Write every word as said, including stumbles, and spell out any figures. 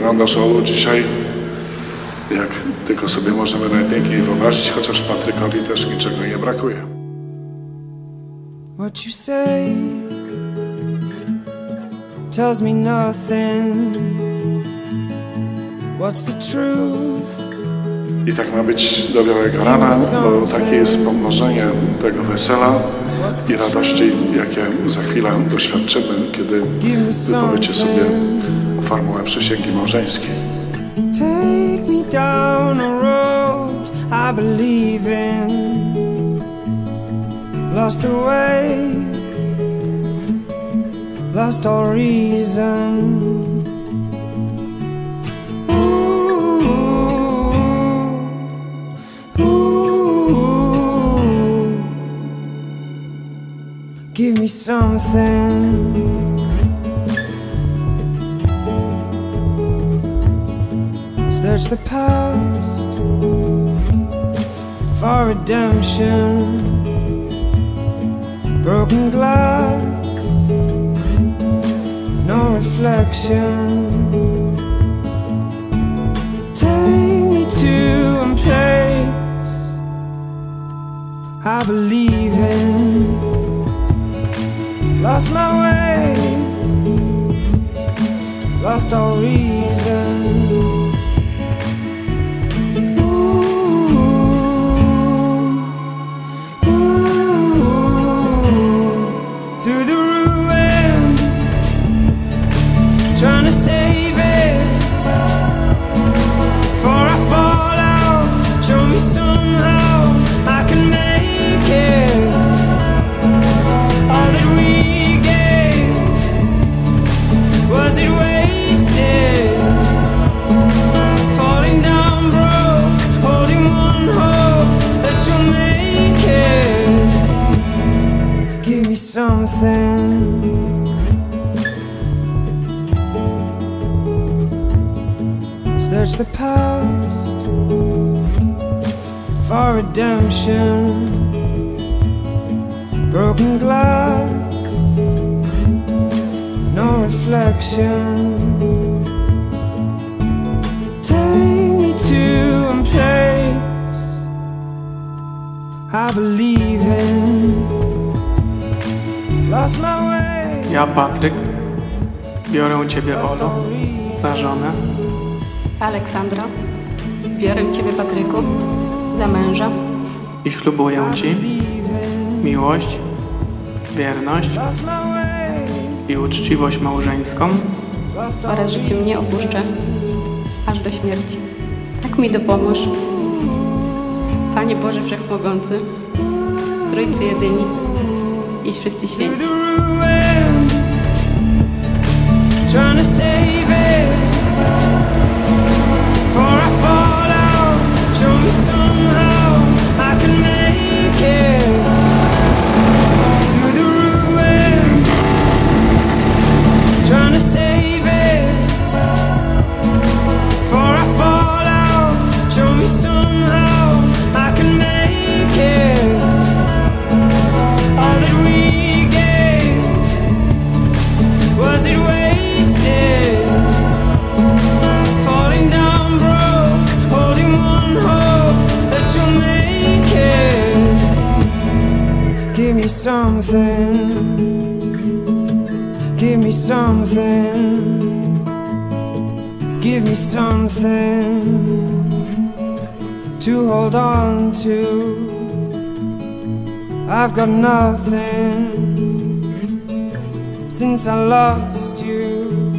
wyglądasz, Olu, dzisiaj, jak tylko sobie możemy najpiękniej wyobrazić, chociaż Patrykowi też niczego nie brakuje. What you say tells me nothing. What's the truth? I tak ma być do białego rana, bo takie jest pomnożenie tego wesela i radości, jakie za chwilę doświadczymy, kiedy wypowiecie sobie formułę przysięgi małżeńskiej. Take me down a road I believe in. Lost the way, lost all reason. Give me something. Search the past for redemption. Broken glass, no reflection. Take me to a place I believe in. Lost my way, lost all reason. Ooh, ooh, through the ruins, trying to save it. Before I fall out, show me somehow I can make it. All that we was it wasted? Falling down broke, holding one hope that you'll make it. Give me something. Search the past for redemption. Broken glass, no reflection. Take me to a place I believe in. Lost my way. Ja, Patryk, biorę Ciebie, Olu, za żonę. Aleksandro, biorę Ciebie, Patryku, za męża. I ślubuję Ci miłość, wierność i uczciwość małżeńską oraz że Cię nie opuszczę aż do śmierci. Tak mi dopomóż, Panie Boże Wszechmogący, Trójcy Jedyni i wszyscy święci. Give me something, give me something, give me something to hold on to. I've got nothing since I lost you.